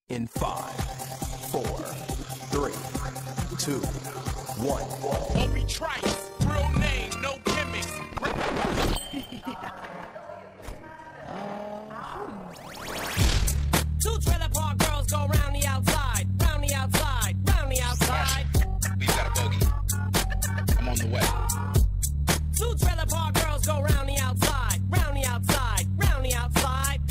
In 5, 4, 3, 2, 1. Obi Trice, real name, no gimmicks. Two trailer park girls go round the outside, round the outside, round the outside. We've got a bogey. I'm on the way. Two trailer park girls go round the outside, round the outside, round the outside.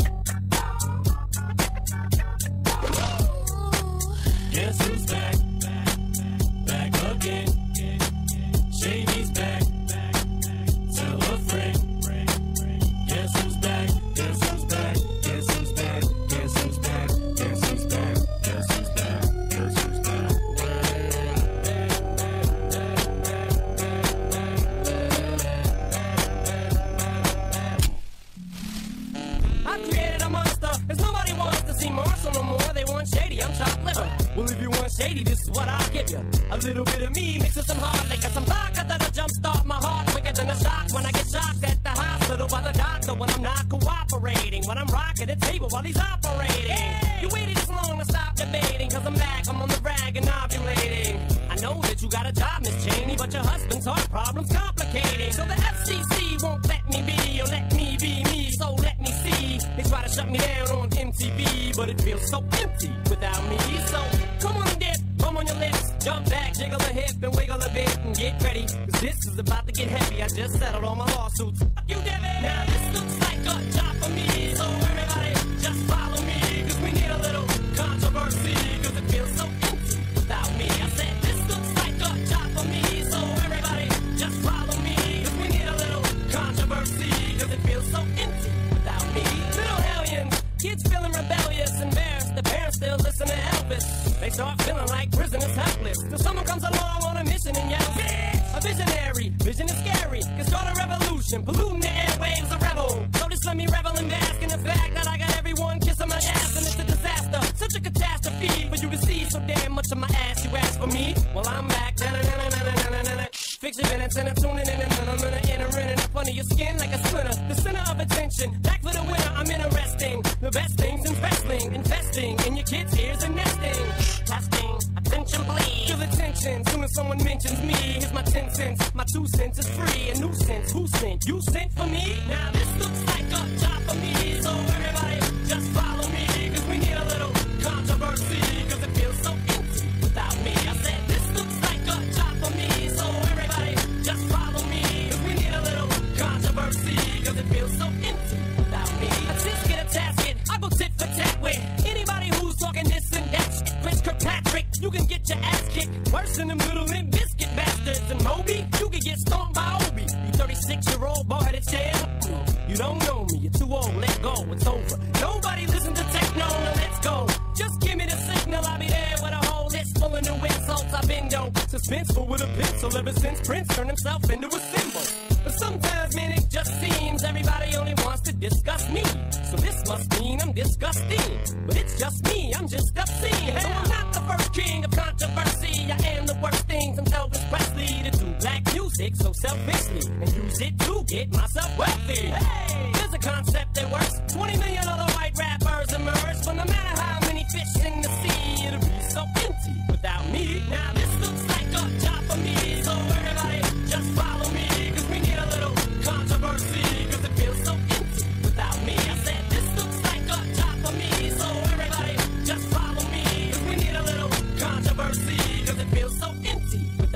Guess who's back? Back again. Shady's back. Tell a friend. Guess who's back? Guess who's back? Guess who's back? Guess who's back? Guess who's back? Guess who's back? Guess who's back? I created a monster, cause nobody wants to see Marshall no more. They want Shady, I'm chopped liver. Well, if you want Shady, this is what I'll give you. A little bit of me mixed with some hard liquor, some vodka that'll jumpstart my heart quicker than a shock when I get shocked at the hospital by the doctor when I'm not cooperating. When I'm rocking the table while he's operating. You waited this long to stop debating, cause I'm back, I'm on the rag and ovulating. I know that you got a job, Miss Cheney, but your husband's heart problem's complicating. So the FCC won't let me be, or let me be me, so let me see. They try to shut me down on MTV, but it feels so empty without me. So come on and dip, bum on your lips, jump back, jiggle a hip and wiggle a bit and get ready, cause this is about to get heavy. I just settled all my lawsuits. Fuck you, Devin. Now this looks like a job for me, so everybody just follow me, cause we need a little controversy, cause it feels so empty without me. I said this looks like a job for me, so everybody just follow me, cause we need a little controversy, cause it feels so empty without me. Little hellions, kids feeling rebellious, embarrassed, the parents still listen to Elvis. They start feeling like prisoners helpless, till someone comes along on a mission and yells, a visionary, vision is scary, can start a revolution, polluting the airwaves, a rebel. So just let me revel and bask in the fact that I got everyone kissing my ass, and it's a disaster, such a catastrophe for you to see so damn much of my ass. You ask for me, well I'm back. Fix your minutes and I'm tuning in and I'm gonna enter in and up under your skin like a splinter. The center of attention, back for the winner, I'm interesting. The best things in wrestling, investing in your kids' ears and nesting. Testing, attention please. Feel attention, soon as someone mentions me. Here's my 10 cents, my 2 cents is free. A nuisance, who sent? You sent for me? Now this looks like a job for me, so everybody just follow me, cause we need a little controversy, cause it feels so empty without me. I said this looks like a job for me, so everybody just follow me, cause we need a little controversy, cause it feels so empty without me. I just get a tasket, I go tit for tat with anybody who's talking this and that shit. Chris Kirkpatrick, you can get your ass kicked worse than them little Limp Biscuit bastards. And Moby, you can get stomped by Obi. You 36-year-old boy headed jail. You don't know me, you're too old, let go, it's over. Nobody listen to techno, now let's go. Just give me the signal, I'll be there with a whole list full of new insults. I've been suspenseful with a pencil ever since Prince turned himself into a symbol. But sometimes, man, it just seems everybody only wants to discuss me. So this must mean I'm disgusting. But it's just me, I'm just obscene. So I'm not the first king of controversy. I am the worst thing from Elvis Presley to do black music so selfishly and use it to get myself wealthy. Hey, there's a concept that works. 20 million other white rappers emerge, but no matter how many fish in the sea, it'll be so empty without me. Now this looks like a job for me, so everybody just follow me, cause we need a little controversy, cause it feels so empty without me. I said this looks like a job for me, so everybody just follow me, cause we need a little controversy, cause it feels so empty